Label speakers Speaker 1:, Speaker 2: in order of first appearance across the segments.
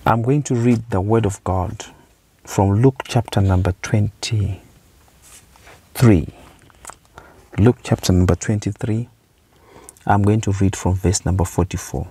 Speaker 1: I'm going to read the Word of God from Luke chapter number 23. Luke chapter number 23. I'm going to read from verse number 44.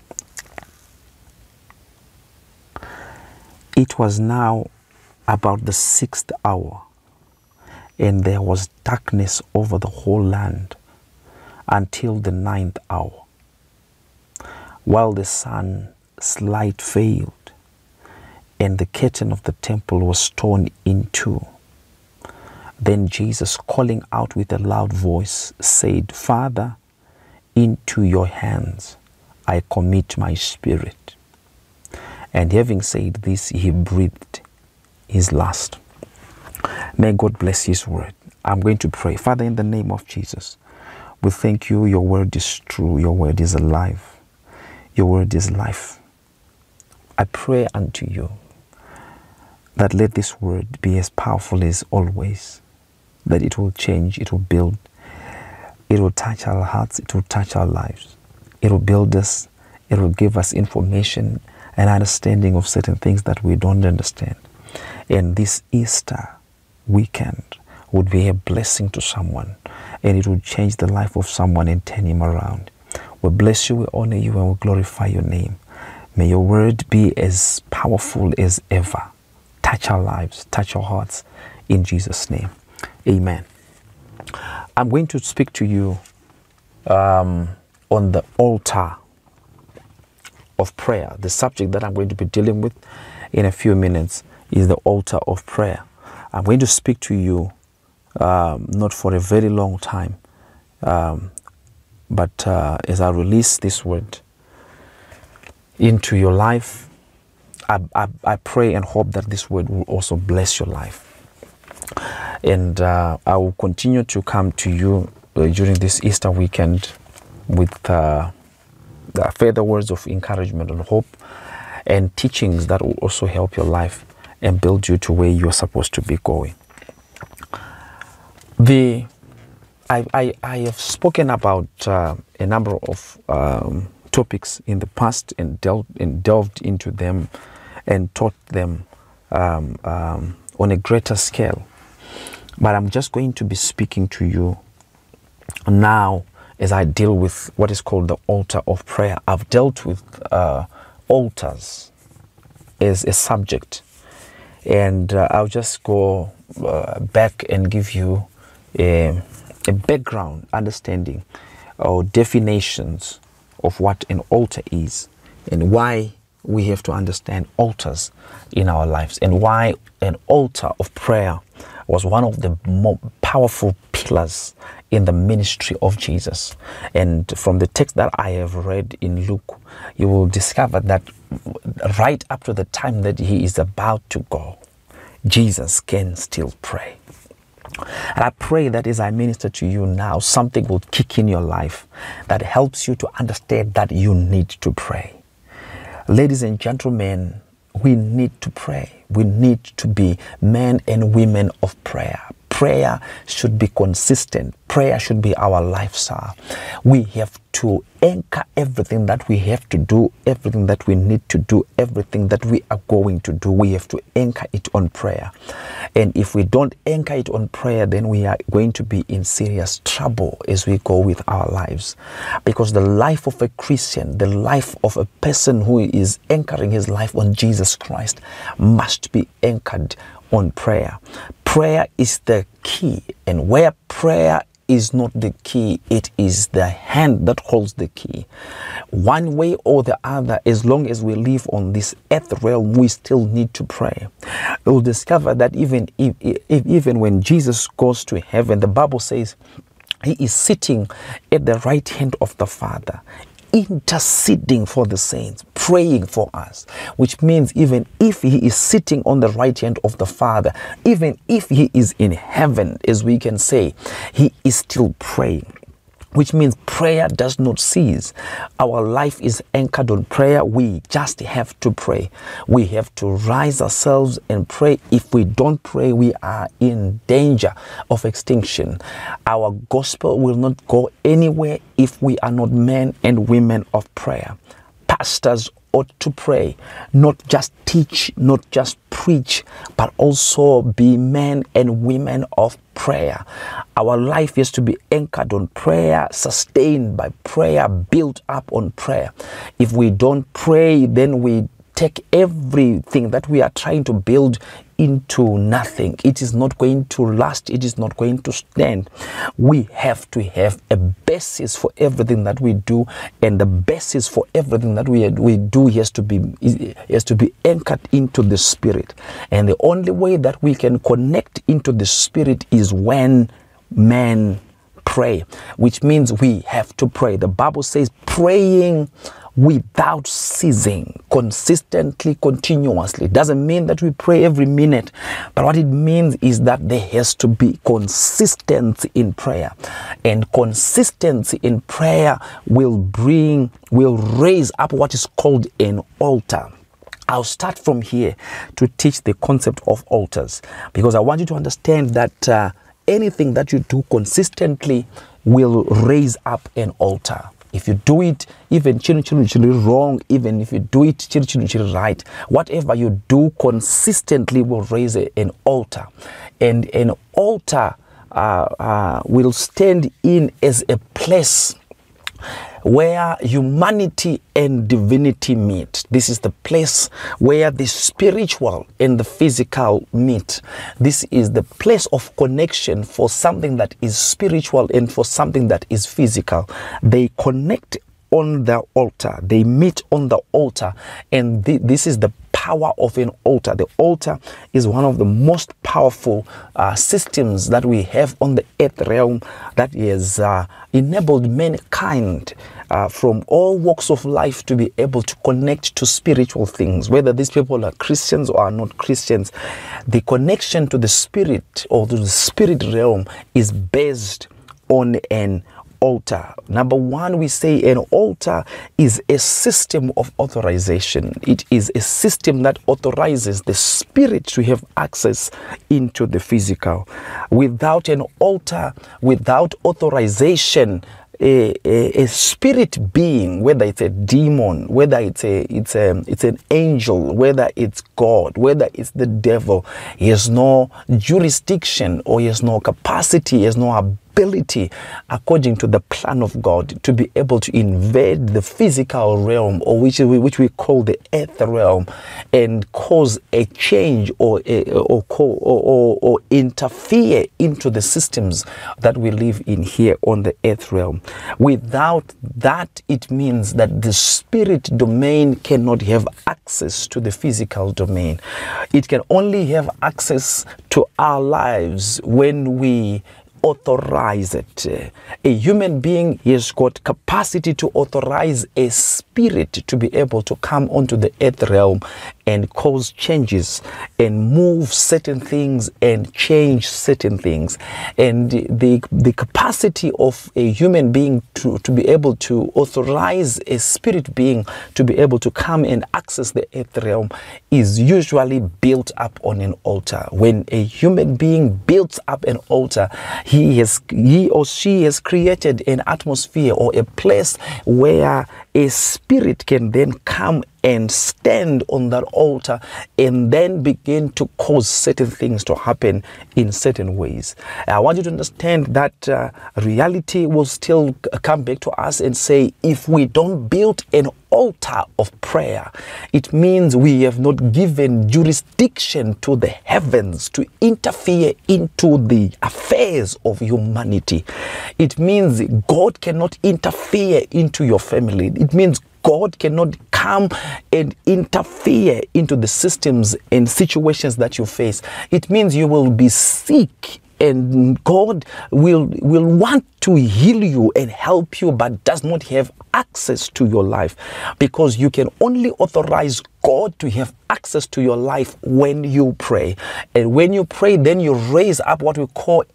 Speaker 1: It was now about the 6th hour, and there was darkness over the whole land until the 9th hour, while the sun's light failed, and the curtain of the temple was torn in two. Then Jesus, calling out with a loud voice, said, Father, into your hands I commit my spirit. And having said this, he breathed his last. May God bless his word. I'm going to pray. Father, in the name of Jesus, we thank you. Your word is true. Your word is alive. Your word is life. I pray unto you that let this word be as powerful as always, that it will change, it will build, it will touch our hearts, it will touch our lives. It will build us, it will give us information and understanding of certain things that we don't understand. And this Easter weekend would be a blessing to someone, and it will change the life of someone and turn him around. We bless you, we honor you, and we glorify your name. May your word be as powerful as ever. Touch our lives, touch our hearts, in Jesus' name. Amen. I'm going to speak to you on the altar of prayer. The subject that I'm going to be dealing with in a few minutes is the altar of prayer. I'm going to speak to you not for a very long time, but as I release this word into your life, I pray and hope that this word will also bless your life. And I will continue to come to you during this Easter weekend with further words of encouragement and hope and teachings that will also help your life and build you to where you're supposed to be going. I have spoken about a number of topics in the past and delved into them and taught them on a greater scale. But I'm just going to be speaking to you now as I deal with what is called the altar of prayer. I've dealt with altars as a subject, and I'll just go back and give you a background understanding or definitions of what an altar is and why we have to understand altars in our lives and why an altar of prayer was one of the more powerful pillars in the ministry of Jesus. And from the text that I have read in Luke, you will discover that right up to the time that he is about to go, Jesus can still pray. And I pray that as I minister to you now, something will kick in your life that helps you to understand that you need to pray. Ladies and gentlemen, we need to pray. We need to be men and women of prayer. Prayer should be consistent. Prayer should be our lifestyle. We have to anchor everything that we have to do, everything that we need to do, everything that we are going to do. We have to anchor it on prayer. And if we don't anchor it on prayer, then we are going to be in serious trouble as we go with our lives. Because the life of a Christian, the life of a person who is anchoring his life on Jesus Christ must be anchored on prayer. Prayer is the key, and where prayer is not the key, it is the hand that holds the key. One way or the other, as long as we live on this earth realm, we still need to pray. You'll discover that even when Jesus goes to heaven, the Bible says he is sitting at the right hand of the Father, interceding for the saints, praying for us, which means even if he is sitting on the right hand of the Father, even if he is in heaven, as we can say, he is still praying, which means prayer does not cease. Our life is anchored on prayer. We just have to pray. We have to rise ourselves and pray. If we don't pray, we are in danger of extinction. Our gospel will not go anywhere if we are not men and women of prayer. Pastors ought to pray, not just teach, not just preach, but also be men and women of prayer. Our life is to be anchored on prayer, sustained by prayer, built up on prayer. If we don't pray, then we take everything that we are trying to build into nothing. It is not going to last. It is not going to stand. We have to have a basis for everything that we do, and the basis for everything that we do has to be anchored into the Spirit. And the only way that we can connect into the Spirit is when men pray, which means we have to pray. The Bible says praying without ceasing, consistently, continuously. It doesn't mean that we pray every minute, but what it means is that there has to be consistency in prayer. And consistency in prayer will raise up what is called an altar. I'll start from here to teach the concept of altars, because I want you to understand that anything that you do consistently will raise up an altar. If you do it even wrong, even if you do it right, whatever you do consistently will raise an altar. And an altar will stand in as a place where humanity and divinity meet. This is the place where the spiritual and the physical meet. This is the place of connection for something that is spiritual and for something that is physical. They connect on the altar. They meet on the altar. And this is the power of an altar. The altar is one of the most powerful systems that we have on the earth realm that has enabled mankind from all walks of life to be able to connect to spiritual things, whether these people are Christians or are not Christians. The connection to the spirit or to the spirit realm is based on an altar. Number one, we say an altar is a system of authorization. It is a system that authorizes the spirit to have access into the physical. Without an altar, without authorization, a spirit being, whether it's a demon, whether it's an angel, whether it's God, whether it's the devil, he has no jurisdiction, or he has no capacity, he has no ability, according to the plan of God, to be able to invade the physical realm, or which we call the earth realm, and cause a change or interfere into the systems that we live in here on the earth realm. Without that, it means that the spirit domain cannot have access to the physical domain. It can only have access to our lives when we authorize it. A human being has got capacity to authorize a spirit to be able to come onto the earth realm and cause changes and move certain things and change certain things. And the capacity of a human being to be able to authorize a spirit being to be able to come and access the earth realm is usually built up on an altar. When a human being builds up an altar, he or she has created an atmosphere or a place where a spirit can then come and stand on that altar and then begin to cause certain things to happen in certain ways. I want you to understand that reality will still come back to us and say, if we don't build an altar of prayer, it means we have not given jurisdiction to the heavens to interfere into the affairs of humanity. It means God cannot interfere into your family. It means God cannot come and interfere into the systems and situations that you face. It means you will be sick and God will want to heal you and help you, but does not have access to your life, because you can only authorize God to have access to your life when you pray. And when you pray, then you raise up what we call an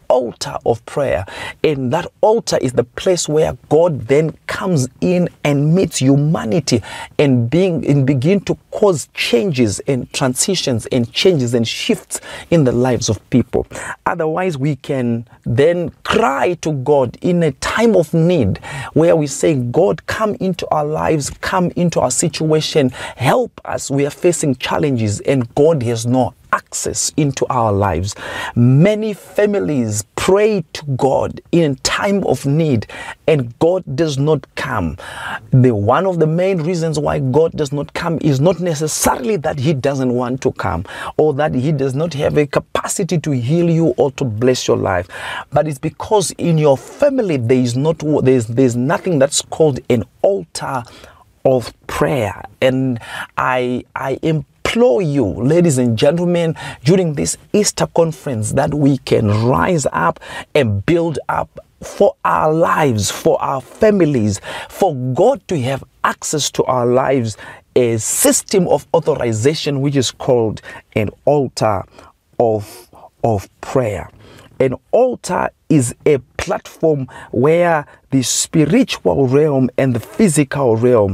Speaker 1: altar of prayer. And that altar is the place where God then comes in and meets humanity and begin to cause changes and transitions and changes and shifts in the lives of people. Otherwise, we can then cry to God in a time of need where we say, God, come into our lives, come into our situation, help us. We are facing challenges and God has no access into our lives. Many families pray to God in time of need and God does not come. One of the main reasons why God does not come is not necessarily that he doesn't want to come or that he does not have a capacity to heal you or to bless your life, but it's because in your family there's nothing that's called an altar of prayer. And I implore you, ladies and gentlemen, during this Easter conference, that we can rise up and build up for our lives, for our families, for God to have access to our lives, a system of authorization which is called an altar of prayer. An altar is a platform where the spiritual realm and the physical realm,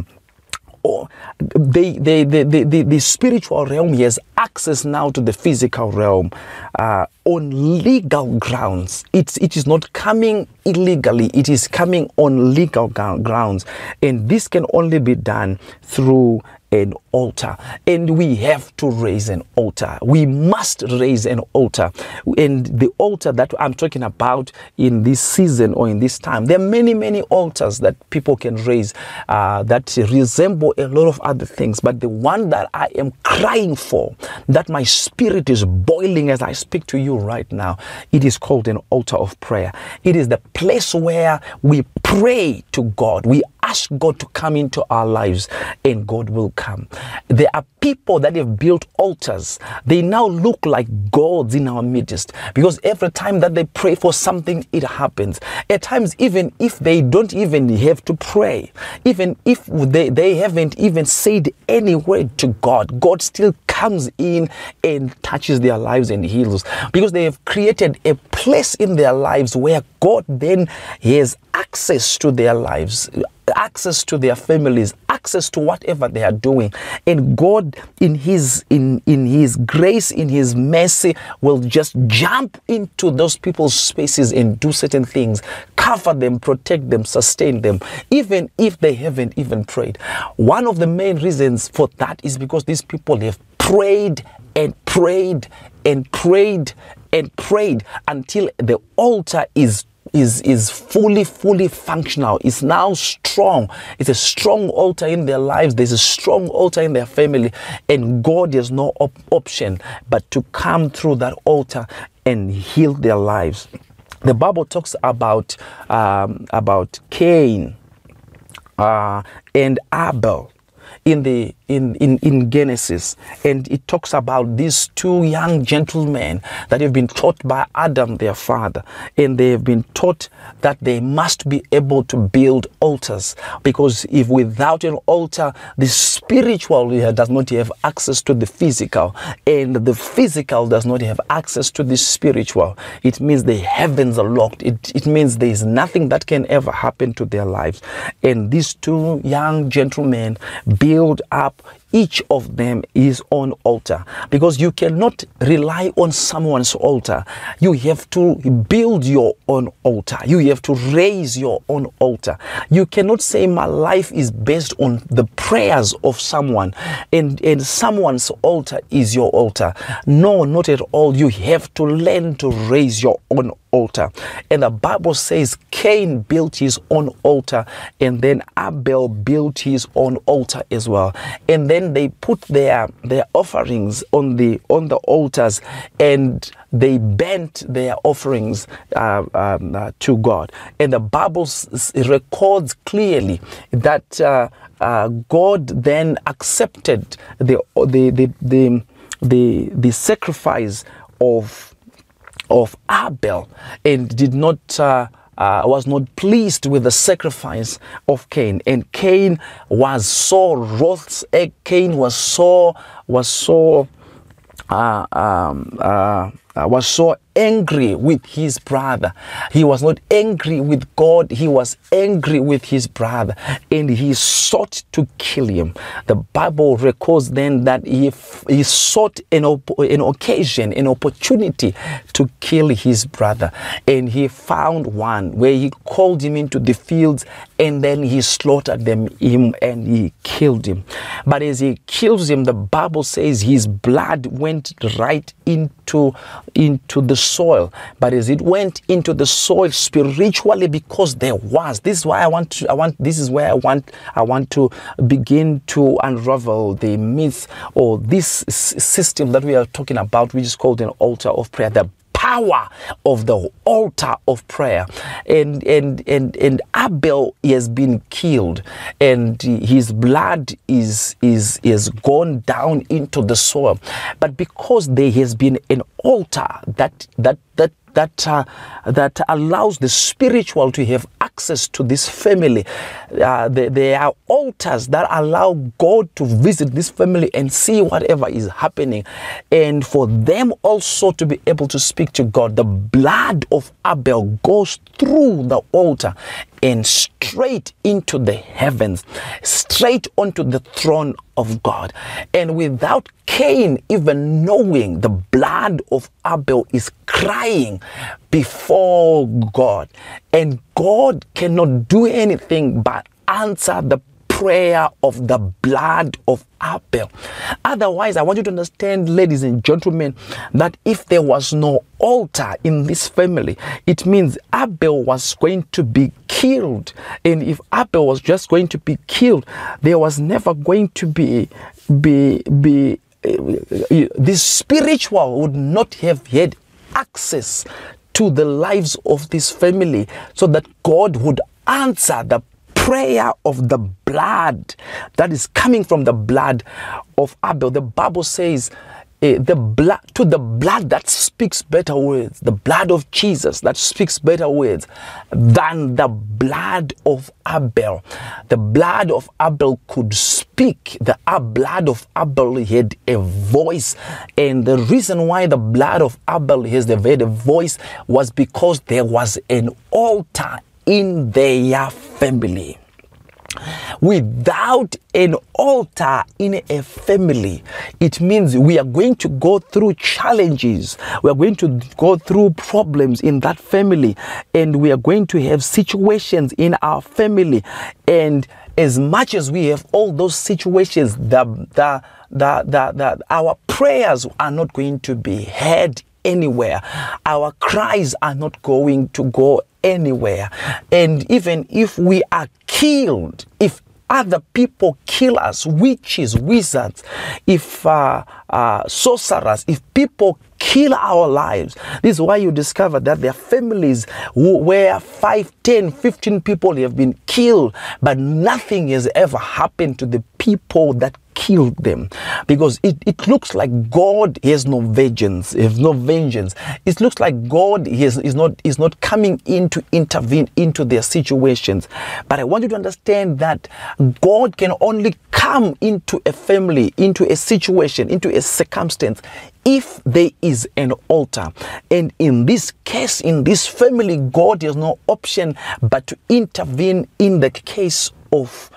Speaker 1: the spiritual realm has access now to the physical realm on legal grounds. It is not coming illegally, it is coming on legal grounds, and this can only be done through an altar. And we have to raise an altar. We must raise an altar. And the altar that I'm talking about in this season or in this time, there are many altars that people can raise that resemble a lot of other things, but the one that I am crying for, that my spirit is boiling as I speak to you right now, it is called an altar of prayer. It is the place where we pray to God. We ask God to come into our lives and God will come. There are people that have built altars. They now look like gods in our midst because every time that they pray for something, it happens. At times, even if they don't even have to pray, even if they haven't even said any word to God, God still comes in and touches their lives and heals, because they have created a place in their lives where God then has access to their lives, access to their families, access to whatever they are doing. And God in his grace, in his mercy, will just jump into those people's spaces and do certain things, cover them, protect them, sustain them, even if they haven't even prayed. One of the main reasons for that is because these people have prayed and prayed and prayed and prayed until the altar is fully functional. It's now strong. It's a strong altar in their lives. There's a strong altar in their family, and God has no option but to come through that altar and heal their lives. The Bible talks about Cain and Abel in Genesis, and it talks about these two young gentlemen that have been taught by Adam, their father, and they have been taught that they must be able to build altars, because if without an altar, the spiritual does not have access to the physical, and the physical does not have access to the spiritual. It means the heavens are locked. It means there is nothing that can ever happen to their lives. And these two young gentlemen build up each of them his own altar, because you cannot rely on someone's altar. You have to build your own altar. You have to raise your own altar. You cannot say my life is based on the prayers of someone and someone's altar is your altar. No, not at all. You have to learn to raise your own altar. And the Bible says Cain built his own altar, and then Abel built his own altar as well. And then they put their offerings on the altars, and they bent their offerings to God. And the Bible records clearly that God then accepted the sacrifice of Abel, and did not was not pleased with the sacrifice of Cain. And Cain was so wroth. Cain was so angry with his brother. He was not angry with God. He was angry with his brother, and he sought to kill him. The Bible records then that he sought an occasion, an opportunity to kill his brother, and he found one where he called him into the fields, and then he slaughtered him and he killed him. But as he kills him, the Bible says his blood went right into the soil. But as it went into the soil spiritually, because there was, this is why I want to begin to unravel the myth, or this system that we are talking about, which is called an altar of prayer. The power of the altar of prayer. And Abel has been killed, and his blood is gone down into the soil. But because there has been an altar that allows the spiritual to have access to this family. There are altars that allow God to visit this family and see whatever is happening, and for them also to be able to speak to God. The blood of Abel goes through the altar and straight into the heavens, straight onto the throne of God. And without Cain even knowing, the blood of Abel is crying before God. And God cannot do anything but answer the prayer of the blood of Abel. Otherwise, I want you to understand, ladies and gentlemen, that if there was no altar in this family, it means Abel was going to be killed. And if Abel was just going to be killed, there was never going to be this spiritual would not have had access to the lives of this family, so that God would answer the prayer of the blood that is coming from the blood of Abel. The Bible says the blood that speaks better words, the blood of Jesus that speaks better words than the blood of Abel. The blood of Abel could speak. The blood of Abel had a voice, and the reason why the blood of Abel has a voice was because there was an altar in their family. Without an altar in a family, it means we are going to go through challenges. We are going to go through problems in that family, and we are going to have situations in our family. And as much as we have all those situations, our prayers are not going to be heard anywhere. Our cries are not going to go anywhere. And even if we are killed, if other people kill us, witches, wizards, if sorcerers, if people kill our lives, this is why you discover that there are families where 5, 10, 15 people have been killed, but nothing has ever happened to the people that killed them, because it looks like God has no vengeance. It looks like God is not coming in to intervene into their situations. But I want you to understand that God can only come into a family, into a situation, into a circumstance, if there is an altar. And in this case, in this family, God has no option but to intervene in the case of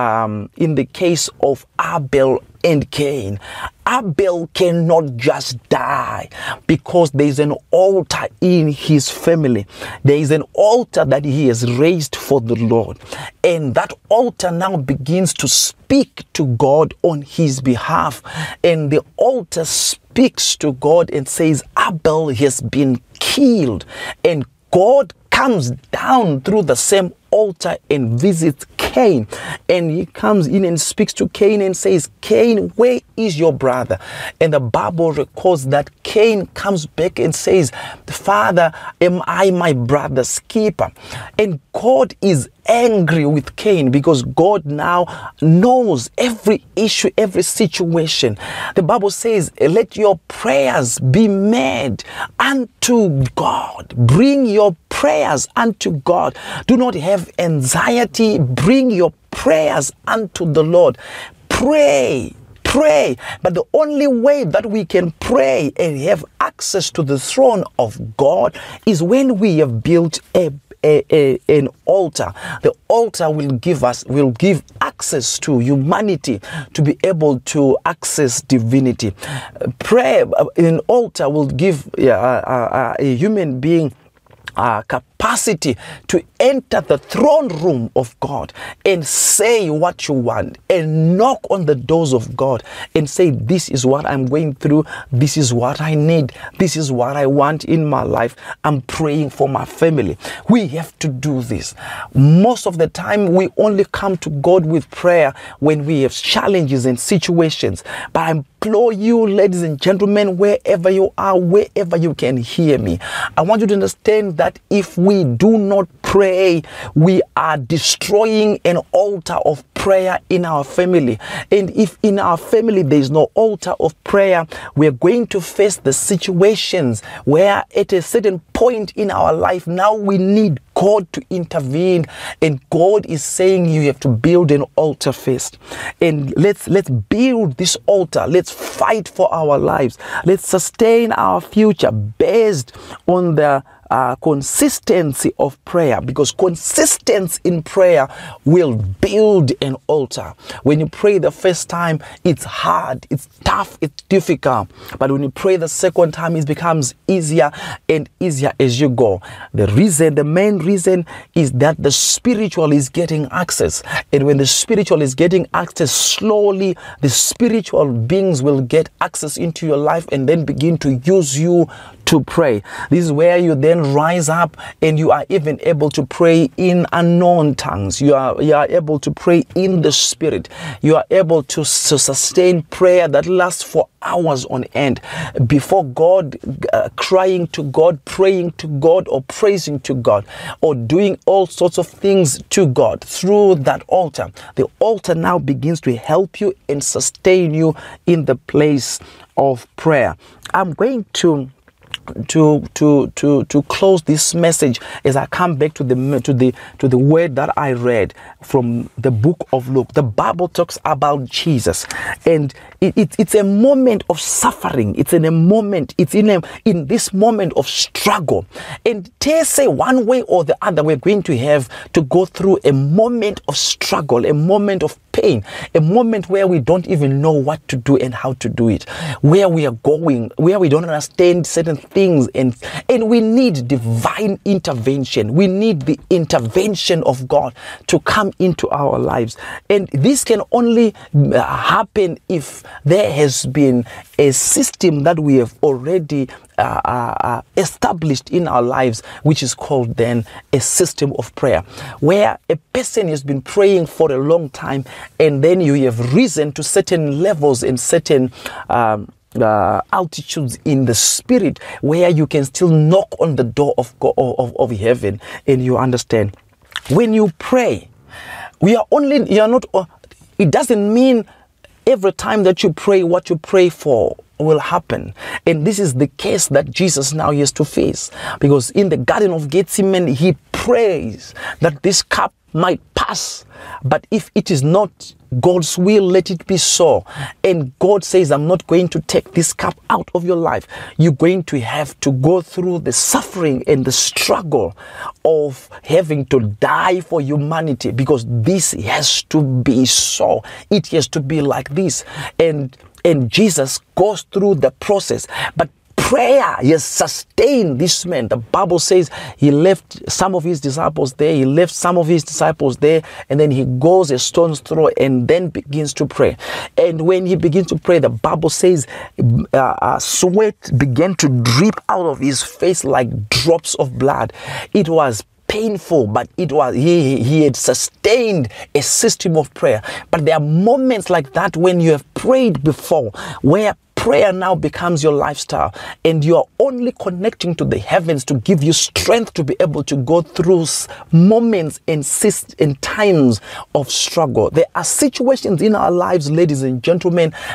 Speaker 1: Abel and Cain. Abel cannot just die because there is an altar in his family. There is an altar that he has raised for the Lord. And that altar now begins to speak to God on his behalf. And the altar speaks to God and says, Abel has been killed. And God comes down through the same altar and visits Cain, and he comes in and speaks to Cain and says, Cain, where is your brother? And the Bible records that Cain comes back and says, Father, am I my brother's keeper? And God is angry with Cain because God now knows every issue, every situation. The Bible says, let your prayers be made unto God. Bring your prayers unto God. Do not have anxiety. Bring your prayers unto the Lord. Pray pray. But the only way that we can pray and have access to the throne of God is when we have built an altar. The altar will give access to humanity to be able to access divinity. Prayer, an altar will give a human being capacity to enter the throne room of God and say what you want and knock on the doors of God and say, this is what I'm going through, this is what I need, this is what I want in my life. I'm praying for my family. We have to do this. Most of the time we only come to God with prayer when we have challenges and situations. But I implore you, ladies and gentlemen, wherever you are, wherever you can hear me, I want you to understand that if we do not pray, we are destroying an altar of prayer in our family. And if in our family there is no altar of prayer, we are going to face the situations where at a certain point in our life now we need God to intervene, and God is saying you have to build an altar first. And let's build this altar. Let's fight for our lives. Let's sustain our future based on the consistency of prayer, because consistency in prayer will build an altar. When you pray the first time, it's hard, it's tough, it's difficult. But when you pray the second time, it becomes easier and easier as you go. The main reason is that the spiritual is getting access. And when the spiritual is getting access, slowly the spiritual beings will get access into your life and then begin to use you to pray. This is where you then rise up and you are even able to pray in unknown tongues. You are able to pray in the spirit. You are able to sustain prayer that lasts for hours on end before God, crying to God, praying to God, or praising to God, or doing all sorts of things to God through that altar. The altar now begins to help you and sustain you in the place of prayer. I'm going to close this message as I come back to the word that I read from the book of Luke. The Bible talks about Jesus, and it's a moment of suffering. It's in this moment of struggle, and they say one way or the other we're going to have to go through a moment of struggle, a moment of pain, a moment where we don't even know what to do and how to do it, where we are going, where we don't understand certain things, and we need divine intervention. We need the intervention of God to come into our lives, and this can only happen if there has been a system that we have already established in our lives, which is called then a system of prayer, where a person has been praying for a long time, and then you have risen to certain levels and certain altitudes in the spirit where you can still knock on the door of God, of heaven, and you understand. When you pray, it doesn't mean every time that you pray what you pray for will happen. And this is the case that Jesus now has to face, because in the Garden of Gethsemane he prays that this cup might pass, but if it is not God's will, let it be so. And God says, I'm not going to take this cup out of your life. You're going to have to go through the suffering and the struggle of having to die for humanity, because this has to be so. It has to be like this. And Jesus goes through the process. But prayer has sustained this man. The Bible says he left some of his disciples there. He left some of his disciples there, and then he goes a stone's throw and then begins to pray. And when he begins to pray, the Bible says sweat began to drip out of his face like drops of blood. It was painful, but he had sustained a system of prayer. But there are moments like that when you have prayed before, where prayer now becomes your lifestyle, and you are only connecting to the heavens to give you strength to be able to go through moments and times of struggle. There are situations in our lives, ladies and gentlemen, that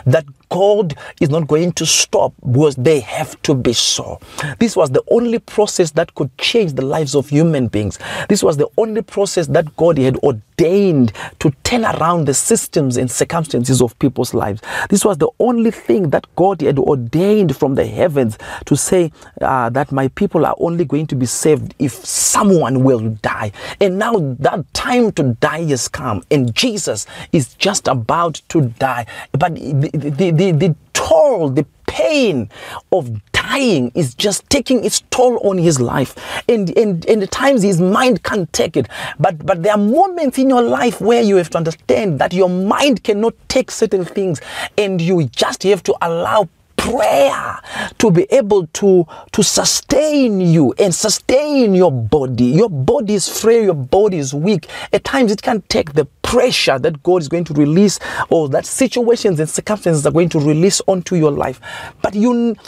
Speaker 1: God is not going to stop because they have to be so. This was the only process that could change the lives of human beings. This was the only process that God had ordained to turn around the systems and circumstances of people's lives. This was the only thing that God had ordained from the heavens to say that my people are only going to be saved if someone will die. And now that time to die has come, and Jesus is just about to die. But the toll, the pain of dying is just taking its toll on his life, and at times his mind can't take it. But there are moments in your life where you have to understand that your mind cannot take certain things, and you just have to allow prayer to be able to sustain you and sustain your body. Your body is frail, your body is weak. At times it can't take the pressure that God is going to release, or that situations and circumstances are going to release onto your life. But within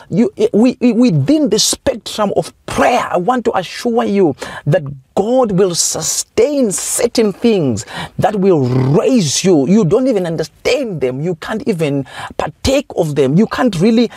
Speaker 1: the spectrum of prayer, I want to assure you that God will sustain certain things that will raise you. You don't even understand them. You can't even partake of them. You can't really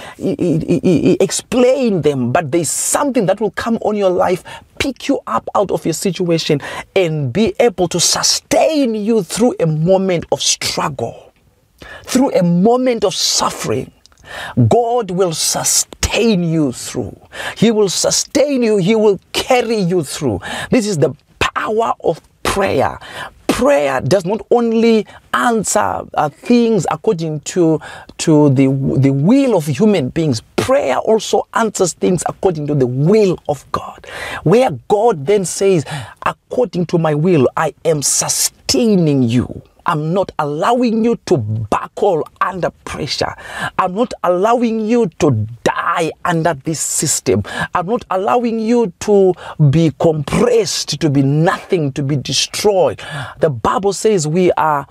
Speaker 1: explain them. But there's something that will come on your life, pick you up out of your situation, and be able to sustain you through a moment of struggle, through a moment of suffering. God will sustain you through. He will sustain you. He will carry you through. This is the power of prayer. Prayer does not only answer things according to the will of human beings. Prayer also answers things according to the will of God. Where God then says, according to my will, I am sustaining you. I'm not allowing you to buckle under pressure. I'm not allowing you to die under this system. I'm not allowing you to be compressed, to be nothing, to be destroyed. The Bible says we are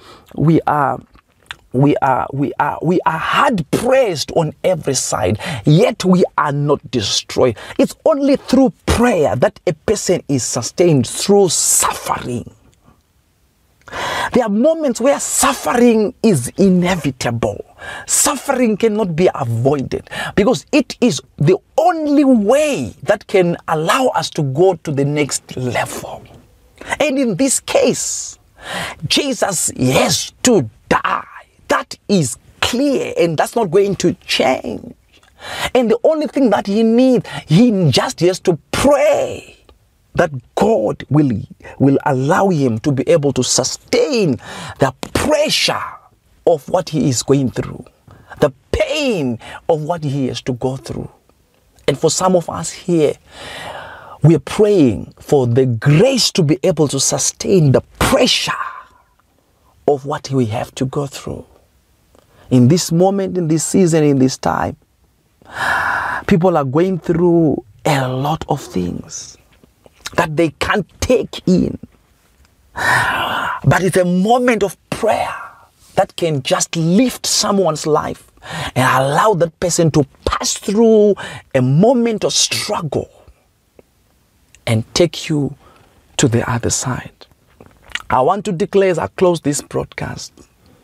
Speaker 1: hard pressed on every side, yet we are not destroyed. It's only through prayer that a person is sustained through suffering. There are moments where suffering is inevitable. Suffering cannot be avoided because it is the only way that can allow us to go to the next level. And in this case, Jesus has to die. That is clear, and that's not going to change. And the only thing that he needs, he just has to pray that God will allow him to be able to sustain the pressure of what he is going through, the pain of what he has to go through. And for some of us here, we are praying for the grace to be able to sustain the pressure of what we have to go through. In this moment, in this season, in this time, people are going through a lot of things that they can't take in. But it's a moment of prayer that can just lift someone's life and allow that person to pass through a moment of struggle and take you to the other side. I want to declare as I close this broadcast,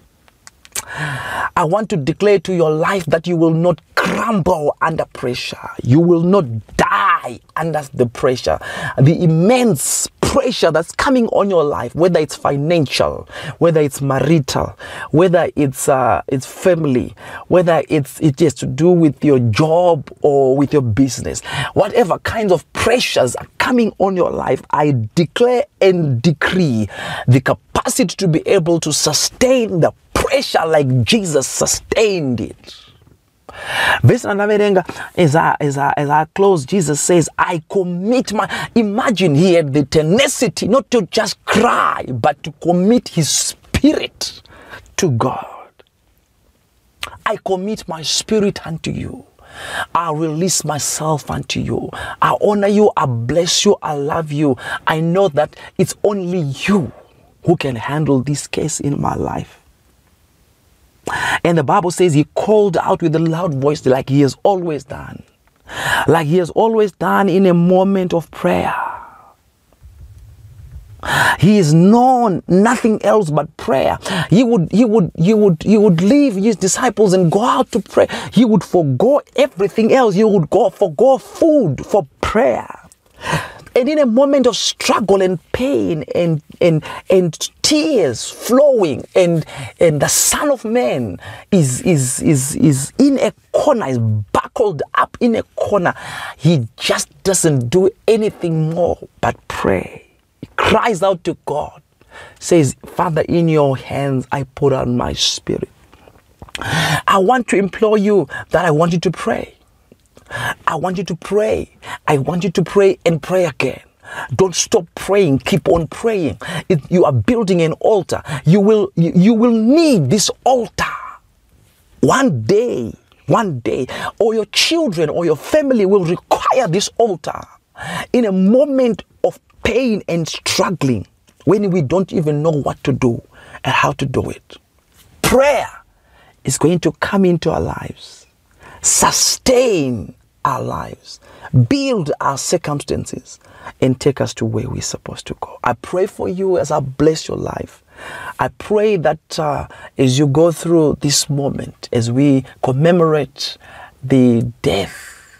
Speaker 1: I want to declare to your life that you will not crumble under pressure. You will not die under the pressure. The immense pressure that's coming on your life, whether it's financial, whether it's marital, whether it's family, whether it has to do with your job or with your business, whatever kinds of pressures are coming on your life, I declare and decree the capacity to be able to sustain the pressure like Jesus sustained it. Verse as I close, Jesus says, I commit imagine he had the tenacity not to just cry, but to commit his spirit to God. I commit my spirit unto you. I release myself unto you. I honor you. I bless you. I love you. I know that it's only you who can handle this case in my life. And the Bible says he called out with a loud voice like he has always done. Like he has always done in a moment of prayer. He is known nothing else but prayer. He would leave his disciples and go out to pray. He would forgo everything else. He would forgo food for prayer. And in a moment of struggle and pain and tears flowing, and the Son of Man is in a corner, is buckled up in a corner. He just doesn't do anything more but pray. He cries out to God, says, Father, in your hands I put out my spirit. I want to implore you that I want you to pray. I want you to pray. I want you to pray and pray again. Don't stop praying. Keep on praying. You are building an altar. You will need this altar. One day, or your children or your family will require this altar in a moment of pain and struggling, when we don't even know what to do and how to do it. Prayer is going to come into our lives, sustain our lives, build our circumstances, and take us to where we're supposed to go. I pray for you as I bless your life. I pray that as you go through this moment, as we commemorate the death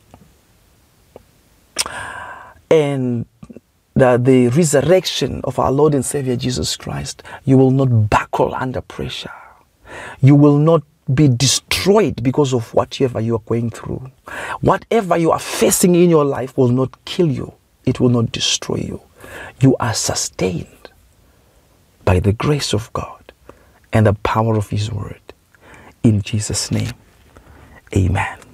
Speaker 1: and the resurrection of our Lord and Savior Jesus Christ, you will not buckle under pressure. You will not be destroyed because of whatever you are going through. Whatever you are facing in your life will not kill you. It will not destroy you. You are sustained by the grace of God and the power of His word. In Jesus' name, amen.